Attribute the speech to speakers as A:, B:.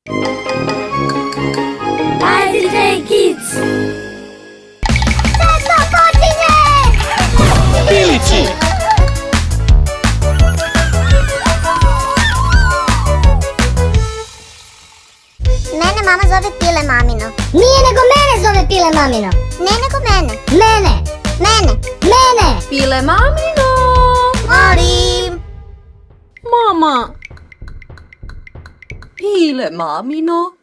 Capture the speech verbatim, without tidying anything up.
A: IDJKids!
B: Pesma počinje!
C: Pilići!
B: Mene mama zove Pile Mamino. Nije, nego mene zove Pile Mamino. Ne, nego mene. Mene. Mene. Mene.
A: Pile Mamino!
B: Molim.
A: Mama! Pile Mamino!